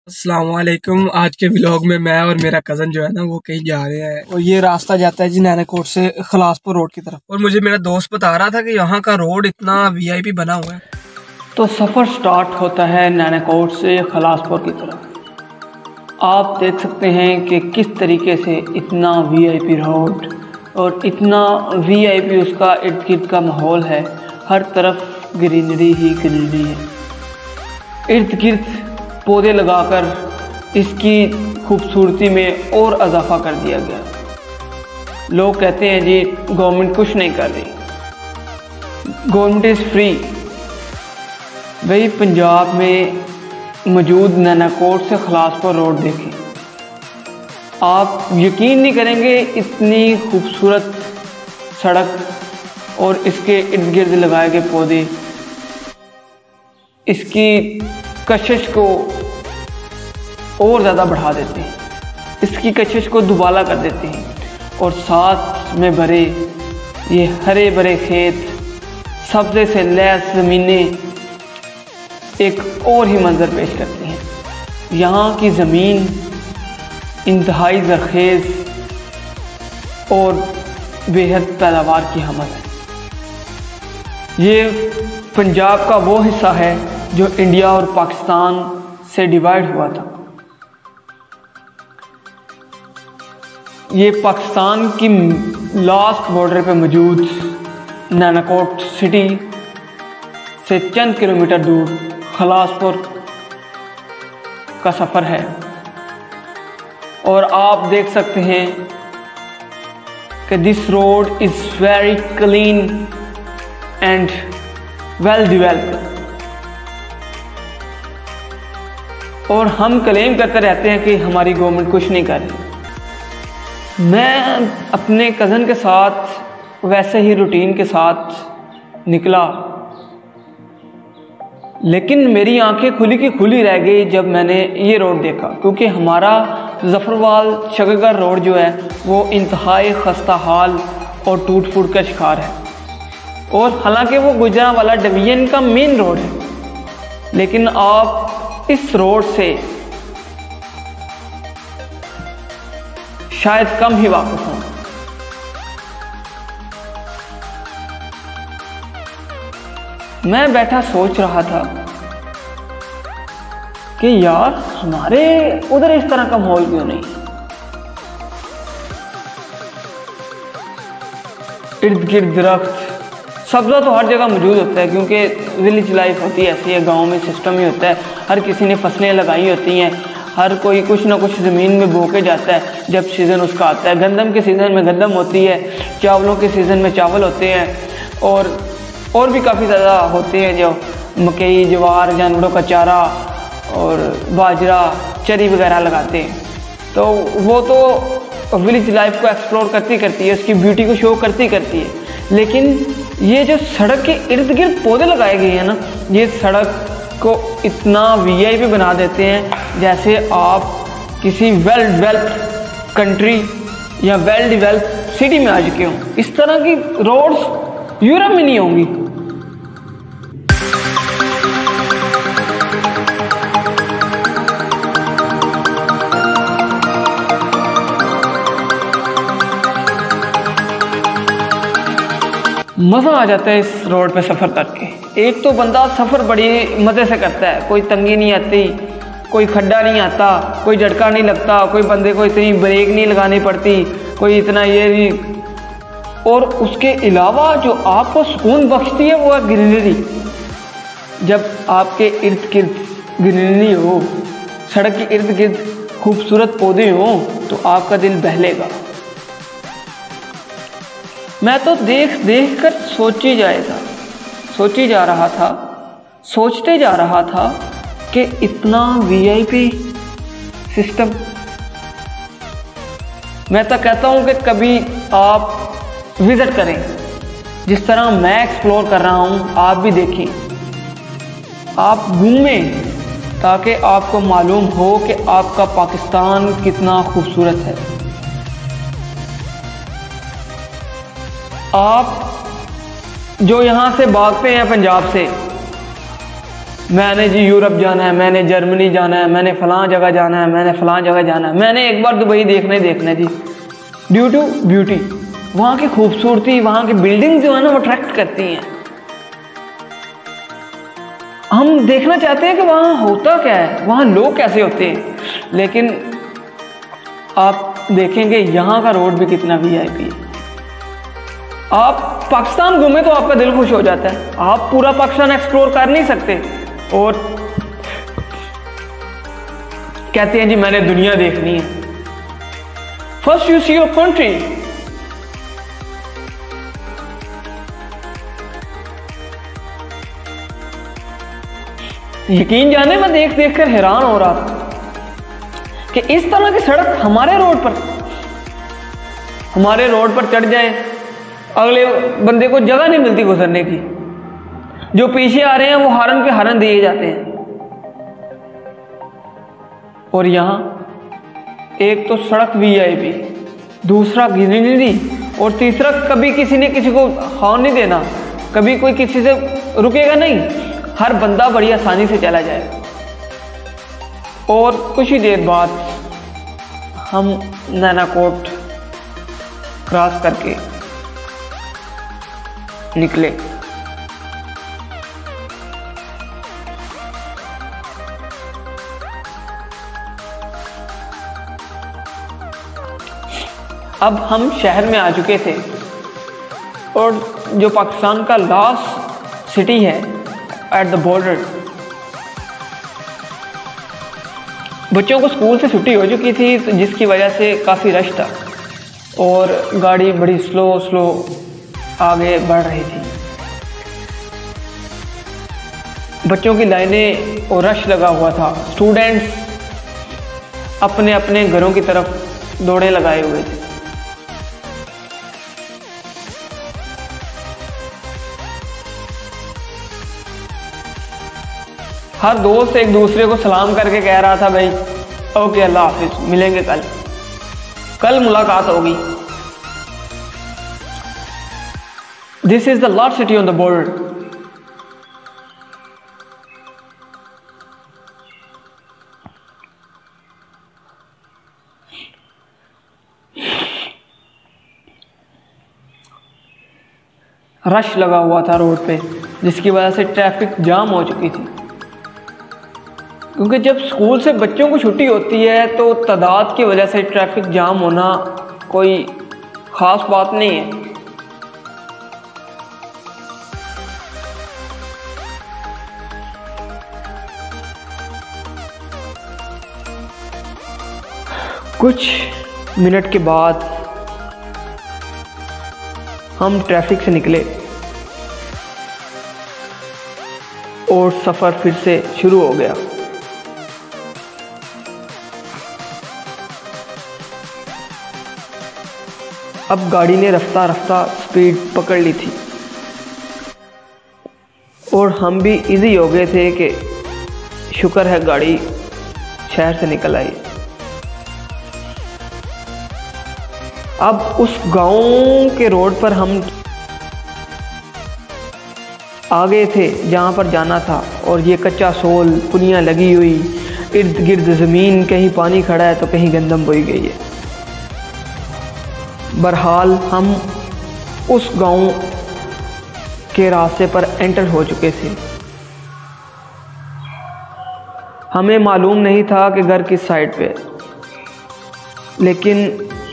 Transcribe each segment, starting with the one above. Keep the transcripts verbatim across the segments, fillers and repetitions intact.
अस्सलाम वालेकुम। आज के व्लॉग में मैं और मेरा कज़न जो है ना वो कहीं जा रहे हैं और ये रास्ता जाता है जी नैनाकोट से खलासपुर रोड की तरफ। और मुझे मेरा दोस्त बता रहा था कि यहाँ का रोड इतना वीआईपी बना हुआ है। तो सफ़र स्टार्ट होता है नैनाकोट से खलासपुर की तरफ। आप देख सकते हैं कि किस तरीके से इतना वीआईपी रोड और इतना वीआईपी उसका इर्द गिर्द का माहौल है। हर तरफ ग्रीनरी ही ग्रीनरी है। इर्द गिर्द पौधे लगाकर इसकी खूबसूरती में और इजाफा कर दिया गया। लोग कहते हैं जी गवर्नमेंट कुछ नहीं कर रही, गवर्नमेंट इज़ फ्री। भाई पंजाब में मौजूद नैनाकोट से खलासपुर रोड देखें, आप यकीन नहीं करेंगे इतनी खूबसूरत सड़क और इसके इर्द गिर्द लगाए गए पौधे इसकी कशिश को और ज़्यादा बढ़ा देते हैं, इसकी कशिश को दुबाला कर देते हैं। और साथ में भरे ये हरे भरे खेत, सब्ज़े से लैस ज़मीनें एक और ही मंजर पेश करती हैं। यहाँ की ज़मीन इंतहाई ज़रख़ेज़ और बेहद पैदावार की हमत है। ये पंजाब का वो हिस्सा है जो इंडिया और पाकिस्तान से डिवाइड हुआ था। ये पाकिस्तान की लास्ट बॉर्डर पे मौजूद नैनाकोट सिटी से चंद किलोमीटर दूर खलासपुर का सफ़र है। और आप देख सकते हैं कि this road is very clean and well developed. और हम क्लेम करते रहते हैं कि हमारी गवर्नमेंट कुछ नहीं कर रही। मैं अपने कज़न के साथ वैसे ही रूटीन के साथ निकला, लेकिन मेरी आंखें खुली की खुली रह गई जब मैंने ये रोड देखा, क्योंकि हमारा ज़फ़रवाल शकरगढ़ रोड जो है वो इंतहाई खस्ता हाल और टूट फूट का शिकार है। और हालांकि वो गुजरांवाला डिवीज़न का मेन रोड है, लेकिन आप इस रोड से शायद कम ही वाकिफ हों। मैं बैठा सोच रहा था कि यार हमारे उधर इस तरह का माहौल क्यों नहीं। इर्द गिर्द दरख्त, सब्ज़ा तो हर जगह मौजूद होता है, क्योंकि विलेज लाइफ होती है ऐसी है, गांव में सिस्टम ही होता है। हर किसी ने फसलें लगाई होती हैं, हर कोई कुछ ना कुछ ज़मीन में बो के जाता है जब सीज़न उसका आता है। गंदम के सीज़न में गंदम होती है, चावलों के सीज़न में चावल होते हैं, और और भी काफ़ी ज़्यादा होते हैं जो मकई, ज्वार, जानवरों का चारा और बाजरा, चरी वगैरह लगाते हैं। तो वो तो विलेज लाइफ को एक्सप्लोर करती करती है, उसकी ब्यूटी को शो करती करती है। लेकिन ये जो सड़क के इर्द गिर्द पौधे लगाए गए हैं ना, ये सड़क को इतना वीआईपी बना देते हैं जैसे आप किसी वेल डेवलप्ड कंट्री या वेल डेवलप्ड सिटी में आ चुके हों। इस तरह की रोड्स यूरोप में नहीं होंगी। मज़ा आ जाता है इस रोड पे सफ़र करके। एक तो बंदा सफ़र बड़ी मज़े से करता है, कोई तंगी नहीं आती, कोई खड्डा नहीं आता, कोई झटका नहीं लगता, कोई बंदे को इतनी ब्रेक नहीं लगानी पड़ती, कोई इतना ये नहीं। और उसके अलावा जो आपको सुकून बख्शती है वो है ग्रीनरी। जब आपके इर्द गिर्द ग्रीनरी हो, सड़क के इर्द गिर्द खूबसूरत पौधे हों, तो आपका दिल बहलेगा। मैं तो देख देख कर सोची जाएगा सोची जा रहा था सोचते जा रहा था कि इतना वीआईपी सिस्टम। मैं तो कहता हूँ कि कभी आप विज़िट करें, जिस तरह मैं एक्सप्लोर कर रहा हूँ आप भी देखें, आप घूमें, ताकि आपको मालूम हो कि आपका पाकिस्तान कितना खूबसूरत है। आप जो यहाँ से भागते हैं पंजाब से, मैंने जी यूरोप जाना है, मैंने जर्मनी जाना है, मैंने फलां जगह जाना है, मैंने फलां जगह जाना है, मैंने एक बार दुबई देखने देखना है जी। ड्यू टू ब्यूटी, वहाँ की खूबसूरती, वहाँ की बिल्डिंग जो है ना वो अट्रैक्ट करती हैं। हम देखना चाहते हैं कि वहाँ होता क्या है, वहाँ लोग कैसे होते हैं। लेकिन आप देखेंगे यहाँ का रोड भी कितना वीआईपी है। आप पाकिस्तान घूमे तो आपका दिल खुश हो जाता है। आप पूरा पाकिस्तान एक्सप्लोर कर नहीं सकते और कहते हैं जी मैंने दुनिया देखनी है। First you see your country. यकीन जाने मैं देख देख कर हैरान हो रहा था कि इस तरह की सड़क हमारे रोड पर हमारे रोड पर चढ़ जाए, अगले बंदे को जगह नहीं मिलती गुजरने की। जो पीछे आ रहे हैं वो हॉर्न के हॉर्न दिए जाते हैं। और यहां एक तो सड़क वीआईपी, दूसरा ग्रीनरी और तीसरा कभी किसी ने किसी को हॉर्न नहीं देना, कभी कोई किसी से रुकेगा नहीं, हर बंदा बड़ी आसानी से चला जाएगा। और कुछ ही देर बाद हम नैनाकोट क्रॉस करके निकले। अब हम शहर में आ चुके थे और जो पाकिस्तान का लास्ट सिटी है एट द बॉर्डर, बच्चों को स्कूल से छुट्टी हो चुकी थी, तो जिसकी वजह से काफ़ी रश था और गाड़ी बड़ी स्लो स्लो आगे बढ़ रही थी। बच्चों की लाइनें और रश लगा हुआ था। स्टूडेंट्स अपने अपने घरों की तरफ दौड़े लगाए हुए थे। हर दोस्त एक दूसरे को सलाम करके कह रहा था भाई ओके अल्लाह हाफिज, मिलेंगे कल कल मुलाकात होगी। This is the last city on the border. Rush लगा हुआ था रोड पे, जिसकी वजह से ट्रैफिक जाम हो चुकी थी। क्योंकि जब स्कूल से बच्चों को छुट्टी होती है तो तादाद की वजह से ट्रैफिक जाम होना कोई ख़ास बात नहीं है। कुछ मिनट के बाद हम ट्रैफिक से निकले और सफ़र फिर से शुरू हो गया। अब गाड़ी ने रफ्ता रफ्ता स्पीड पकड़ ली थी और हम भी इजी हो गए थे कि शुक्र है गाड़ी शहर से निकल आई। अब उस गांव के रोड पर हम आ गए थे जहां पर जाना था और ये कच्चा सोल, पुलियां लगी हुई, इर्द गिर्द ज़मीन, कहीं पानी खड़ा है तो कहीं गंदम बोई गई है। बहरहाल हम उस गांव के रास्ते पर एंटर हो चुके थे। हमें मालूम नहीं था कि घर किस साइड पे, लेकिन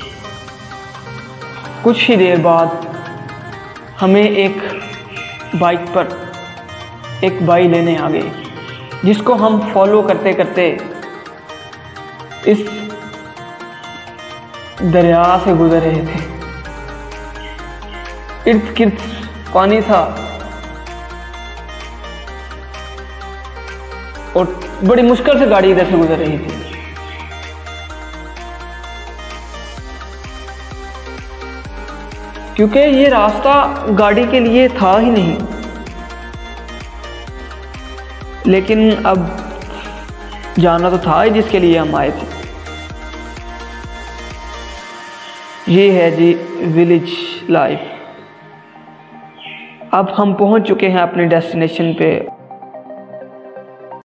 कुछ ही देर बाद हमें एक बाइक पर एक भाई लेने आ गए, जिसको हम फॉलो करते करते इस दरिया से गुजर रहे थे। इर्द गिर्द पानी था और बड़ी मुश्किल से गाड़ी इधर से गुजर रही थी। क्योंकि ये रास्ता गाड़ी के लिए था ही नहीं। लेकिन अब जाना तो था ही जिसके लिए हम आए थे। ये है जी विलेज लाइफ। अब हम पहुंच चुके हैं अपने डेस्टिनेशन पे।